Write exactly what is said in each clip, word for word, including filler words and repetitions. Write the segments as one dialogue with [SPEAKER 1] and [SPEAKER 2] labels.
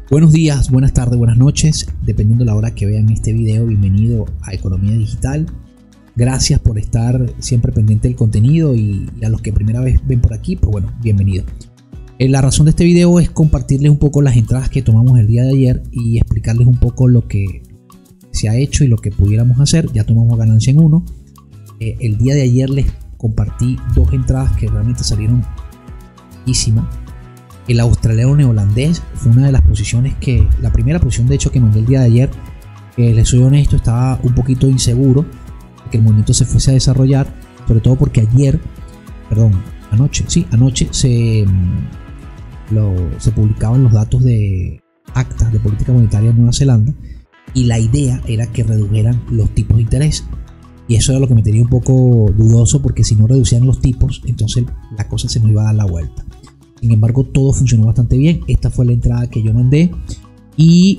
[SPEAKER 1] Buenos días, buenas tardes, buenas noches, dependiendo de la hora que vean este video. Bienvenido a Economía Digital. Gracias por estar siempre pendiente del contenido y, y a los que primera vez ven por aquí, pues bueno, bienvenido. Eh, la razón de este video es compartirles un poco las entradas que tomamos el día de ayer y explicarles un poco lo que se ha hecho y lo que pudiéramos hacer. Ya tomamos ganancia en uno. Eh, el día de ayer les compartí dos entradas que realmente salieron buenísimas. El australiano neolandés fue una de las posiciones que, la primera posición de hecho que mandé el día de ayer, que les soy honesto, estaba un poquito inseguro de que el movimiento se fuese a desarrollar, sobre todo porque ayer, perdón, anoche, sí, anoche se, lo, se publicaban los datos de actas de política monetaria en Nueva Zelanda y la idea era que redujeran los tipos de interés. Y eso era lo que me tenía un poco dudoso, porque si no reducían los tipos, entonces la cosa se nos iba a dar la vuelta. Sin embargo, todo funcionó bastante bien. Esta fue la entrada que yo mandé y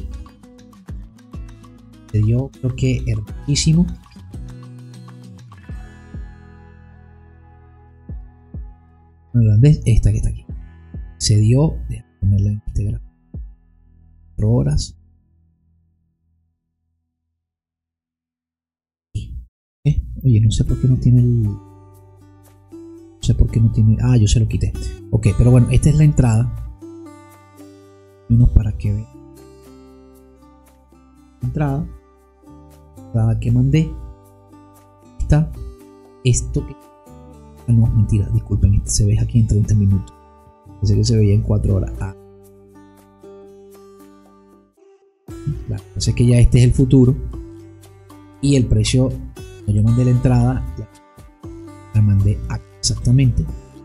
[SPEAKER 1] se dio, creo que hermosísimo. Esta que está aquí se dio, déjame ponerla en este gráfico, cuatro horas. ¿Eh? Oye, no sé por qué no tiene el... No sé por qué no tiene... Ah, yo se lo quité. Ok, pero bueno, esta es la entrada. Menos para que vean. Entrada. Entrada que mandé. Está. Esto que... Ah, no, mentira, disculpen. Este se ve aquí en treinta minutos. Pensé que se veía en cuatro horas. Ah. Claro, entonces que ya este es el futuro. Y el precio... Yo mandé la entrada. La, la mandé aquí. Exactamente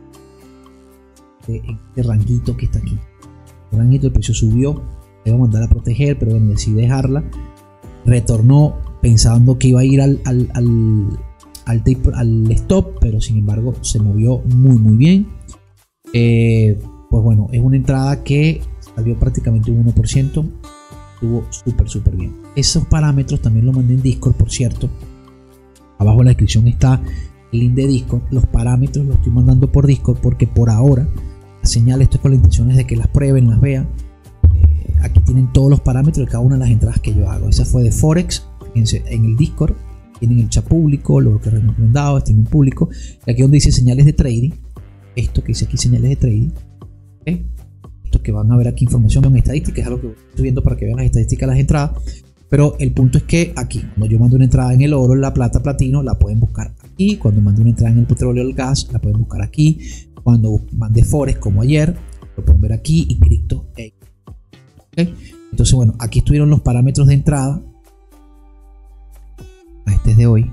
[SPEAKER 1] en este ranguito que está aquí. El ranguito, el precio subió, le voy a mandar a proteger, pero bueno, decidí dejarla. Retornó pensando que iba a ir al, al, al, al, tape, al stop, pero sin embargo se movió muy muy bien. Eh, pues bueno, es una entrada que salió prácticamente un uno por ciento. Estuvo súper súper bien. Esos parámetros también los mandé en Discord, por cierto. Abajo en la descripción está el link de Discord. Los parámetros los estoy mandando por Discord porque por ahora las señales, estoy con las intenciones de que las prueben, las vean. Eh, aquí tienen todos los parámetros de cada una de las entradas que yo hago. Esa fue de Forex. Fíjense, en el Discord tienen el chat público, lo que hemos recomendado, tienen público. Y aquí donde dice señales de trading, esto que dice aquí señales de trading, ¿okay? Esto que van a ver aquí información en estadística, es algo que estoy viendo para que vean las estadísticas de las entradas. Pero el punto es que aquí, cuando yo mando una entrada en el oro, en la plata, platino, la pueden buscar aquí. Cuando mando una entrada en el petróleo, el gas, la pueden buscar aquí. Cuando mande Forex, como ayer, lo pueden ver aquí. Y cripto. ¿Okay? Entonces, bueno, aquí estuvieron los parámetros de entrada. Este es de hoy.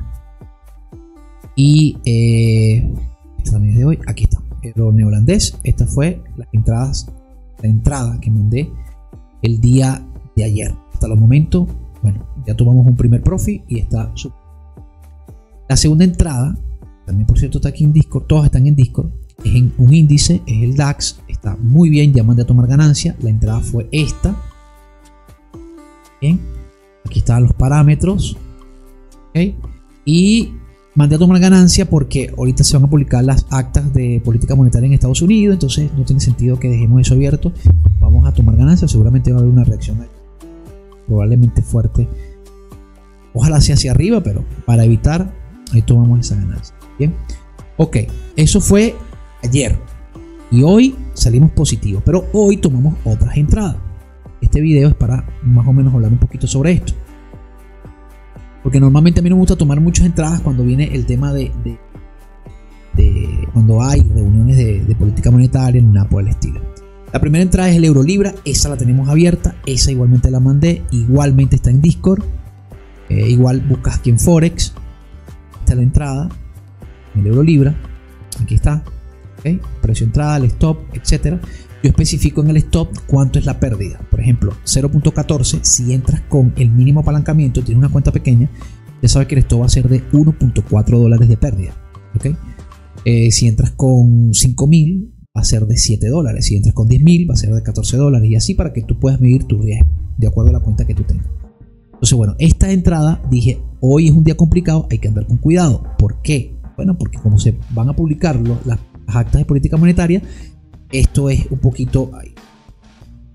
[SPEAKER 1] Y eh, este también es de hoy. Aquí está. El oro neolandés. Esta fue las entradas, la entrada que mandé el día de ayer. Hasta los momentos. Bueno, ya tomamos un primer profit y está super. La segunda entrada, también por cierto está aquí en Discord, todas están en Discord, es en un índice, es el DAX, está muy bien, ya mandé a tomar ganancia. La entrada fue esta. Bien, aquí están los parámetros, ¿okay? Y mandé a tomar ganancia porque ahorita se van a publicar las actas de política monetaria en Estados Unidos, entonces no tiene sentido que dejemos eso abierto. Vamos a tomar ganancia, seguramente va a haber una reacción ahí, probablemente fuerte, ojalá sea hacia arriba, pero para evitar, ahí tomamos esa ganancia. Bien, ok, eso fue ayer y hoy salimos positivos, pero hoy tomamos otras entradas. Este video es para más o menos hablar un poquito sobre esto, porque normalmente a mí no me gusta tomar muchas entradas cuando viene el tema de, de, de cuando hay reuniones de, de política monetaria ni nada por el estilo. La primera entrada es el euro libra, esa la tenemos abierta, esa igualmente la mandé, igualmente está en Discord, eh, igual buscas aquí en Forex, esta es la entrada, el euro libra, aquí está, ¿okay? Precio entrada, el stop, etcétera. Yo especifico en el stop cuánto es la pérdida, por ejemplo, cero punto catorce, si entras con el mínimo apalancamiento, tienes una cuenta pequeña, ya sabes que el stop va a ser de uno punto cuatro dólares de pérdida, ¿okay? Eh, si entras con cinco mil, va a ser de siete dólares. Si entras con diez mil, va a ser de catorce dólares. Y así para que tú puedas medir tu riesgo de acuerdo a la cuenta que tú tengas. Entonces, bueno, esta entrada dije, hoy es un día complicado, hay que andar con cuidado. ¿Por qué? Bueno, porque como se van a publicar las actas de política monetaria, esto es un poquito...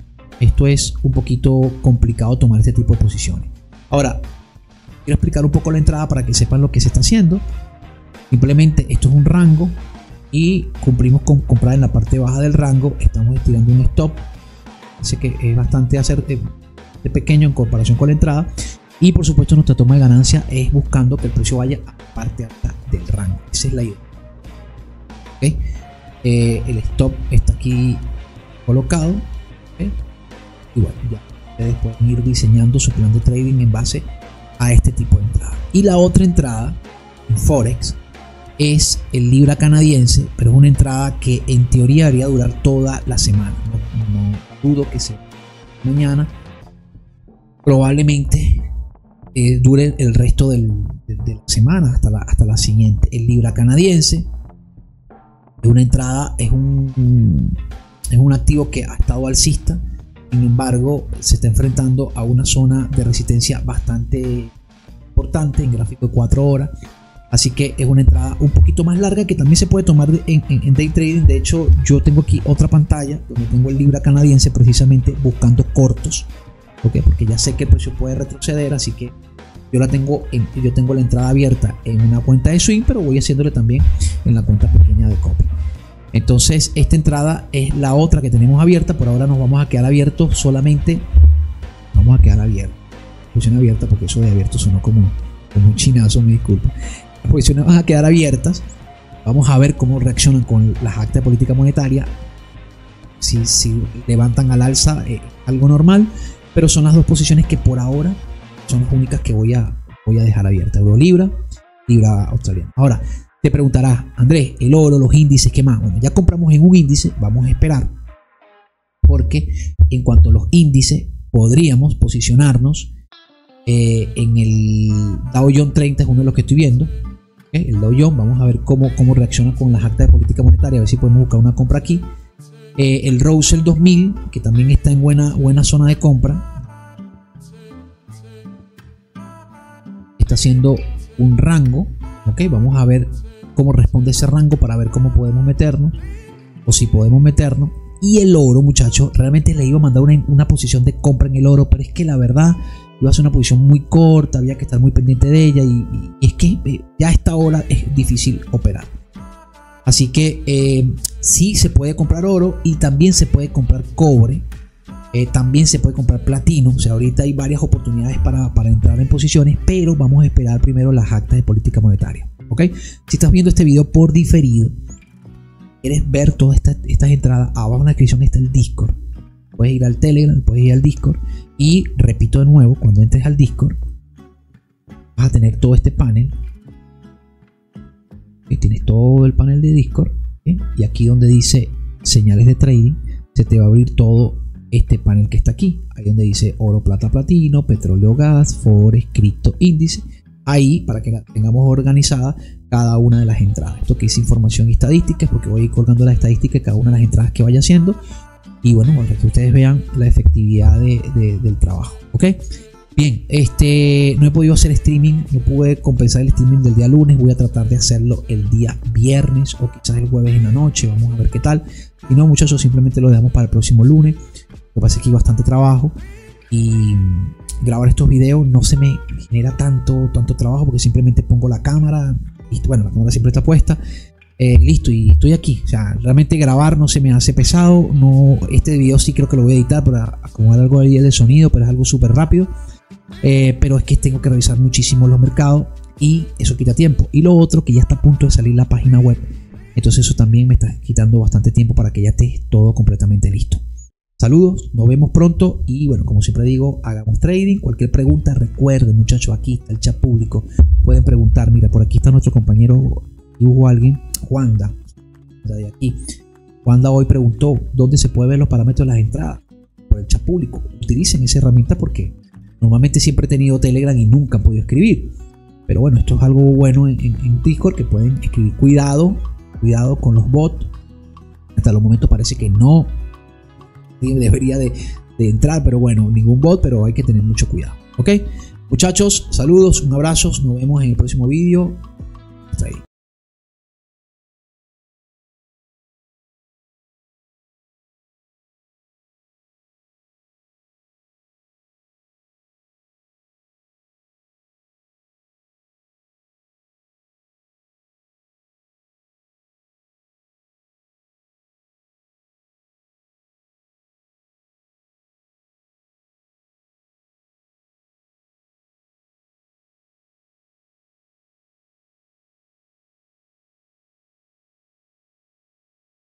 [SPEAKER 1] esto es un poquito complicado tomar este tipo de posiciones. Ahora, quiero explicar un poco la entrada para que sepan lo que se está haciendo. Simplemente esto es un rango y cumplimos con comprar en la parte baja del rango. Estamos estirando un stop, así que es bastante hacer, eh, de pequeño en comparación con la entrada. Y por supuesto nuestra toma de ganancia es buscando que el precio vaya a la parte alta del rango. Esa es la idea. ¿Okay? Eh, el stop está aquí colocado. ¿Okay? Y bueno, ya ustedes pueden ir diseñando su plan de trading en base a este tipo de entrada. Y la otra entrada en Forex es el libra canadiense, pero es una entrada que en teoría debería durar toda la semana. No, no dudo que sea mañana. Probablemente eh, dure el resto del, de, de la semana hasta la, hasta la siguiente. El libra canadiense es una entrada, es un, es un activo que ha estado alcista. Sin embargo, se está enfrentando a una zona de resistencia bastante importante en gráfico de cuatro horas. Así que es una entrada un poquito más larga que también se puede tomar en, en, en day trading. De hecho, yo tengo aquí otra pantalla donde tengo el libra canadiense precisamente buscando cortos. ¿Okay? Porque ya sé que el precio puede retroceder, así que yo la tengo en, yo tengo la entrada abierta en una cuenta de swing, pero voy haciéndole también en la cuenta pequeña de copy. Entonces esta entrada es la otra que tenemos abierta. Por ahora nos vamos a quedar abiertos solamente. Vamos a quedar abiertos. Posición abierta porque eso de abierto sonó como, como un chinazo, me disculpo. Las posiciones van a quedar abiertas. Vamos a ver cómo reaccionan con las actas de política monetaria. Si, si levantan al alza, eh, algo normal. Pero son las dos posiciones que por ahora son las únicas que voy a, voy a dejar abiertas. Euro libra, libra australiana. Ahora, te preguntarás, Andrés, el oro, los índices, ¿qué más? Bueno, ya compramos en un índice, vamos a esperar. Porque en cuanto a los índices, podríamos posicionarnos eh, en el Dow Jones treinta, es uno de los que estoy viendo. ¿Okay? El Dow Jones, vamos a ver cómo, cómo reacciona con las actas de política monetaria, a ver si podemos buscar una compra aquí. Eh, el Russell dos mil, que también está en buena, buena zona de compra, está haciendo un rango. Ok, vamos a ver cómo responde ese rango para ver cómo podemos meternos o si podemos meternos. Y el oro, muchachos, realmente le iba a mandar una, una posición de compra en el oro, pero es que la verdad iba a ser una posición muy corta, había que estar muy pendiente de ella y, y es que ya a esta hora es difícil operar. Así que eh, sí se puede comprar oro y también se puede comprar cobre, eh, también se puede comprar platino. O sea, ahorita hay varias oportunidades para, para entrar en posiciones, pero vamos a esperar primero las actas de política monetaria. ¿Ok? Si estás viendo este video por diferido, quieres ver todas estas, estas entradas, abajo en la descripción está el Discord. Puedes ir al Telegram, puedes ir al Discord y repito de nuevo, cuando entres al Discord vas a tener todo este panel. Y tienes todo el panel de Discord, ¿eh? Y aquí donde dice señales de trading se te va a abrir todo este panel que está aquí, ahí donde dice oro, plata, platino, petróleo, gas, forex, cripto, índice. Ahí para que la tengamos organizada cada una de las entradas. Esto que es información y estadísticas, porque voy a ir colgando las estadísticas de cada una de las entradas que vaya haciendo. Y bueno, para que ustedes vean la efectividad de, de, del trabajo. ¿Ok? Bien, este, no he podido hacer streaming, no pude compensar el streaming del día lunes. Voy a tratar de hacerlo el día viernes o quizás el jueves en la noche. Vamos a ver qué tal. Y no, muchachos, simplemente lo dejamos para el próximo lunes. Lo que pasa es que hay bastante trabajo y grabar estos videos no se me genera tanto, tanto trabajo porque simplemente pongo la cámara y bueno, la cámara siempre está puesta. Eh, listo, y estoy aquí. O sea, realmente grabar no se me hace pesado. No, este video sí creo que lo voy a editar para acomodar algo ahí del sonido, pero es algo súper rápido. Eh, pero es que tengo que revisar muchísimo los mercados y eso quita tiempo. Y lo otro, que ya está a punto de salir la página web, entonces eso también me está quitando bastante tiempo para que ya esté todo completamente listo. Saludos, nos vemos pronto y bueno, como siempre digo, hagamos trading. Cualquier pregunta, recuerden, muchachos, aquí está el chat público, pueden preguntar. Mira, por aquí está nuestro compañero, hubo alguien, Juanda, de aquí. Juanda hoy preguntó dónde se puede ver los parámetros de las entradas por el chat público. Utilicen esa herramienta porque normalmente siempre he tenido Telegram y nunca han podido escribir. Pero bueno, esto es algo bueno en, en, en Discord, que pueden escribir. Cuidado, cuidado con los bots. Hasta los momentos parece que no debería de, de entrar, pero bueno, ningún bot, pero hay que tener mucho cuidado. Ok, muchachos, saludos, un abrazo, nos vemos en el próximo vídeo. Hasta ahí.